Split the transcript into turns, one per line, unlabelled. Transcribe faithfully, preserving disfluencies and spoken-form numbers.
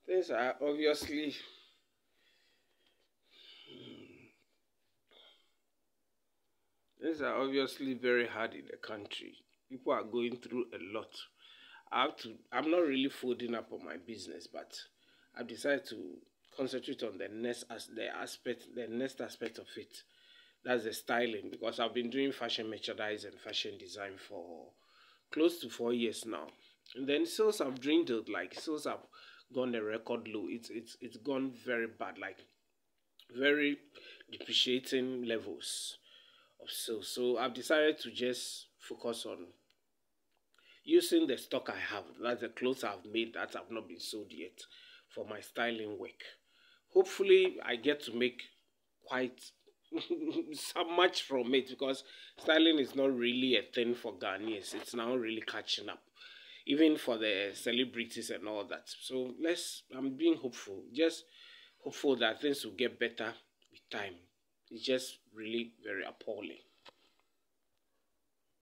Things are obviously things are obviously very hard in the country. People are going through a lot. I have to I'm not really folding up on my business, but I've decided to concentrate on the next as the aspect the next aspect of it. That's the styling, because I've been doing fashion merchandise and fashion design for close to four years now. And then sales have dwindled, like sales have gone the record low. It's it's it's gone very bad, like very depreciating levels of sales. So I've decided to just focus on using the stock I have. That's the clothes I've made that have not been sold yet for my styling work. Hopefully I get to make quite so much from it, because styling is not really a thing for Ghanaians. It's now really catching up, even for the celebrities and all that. So let's I'm being hopeful, just hopeful that things will get better with time. It's just really very appalling.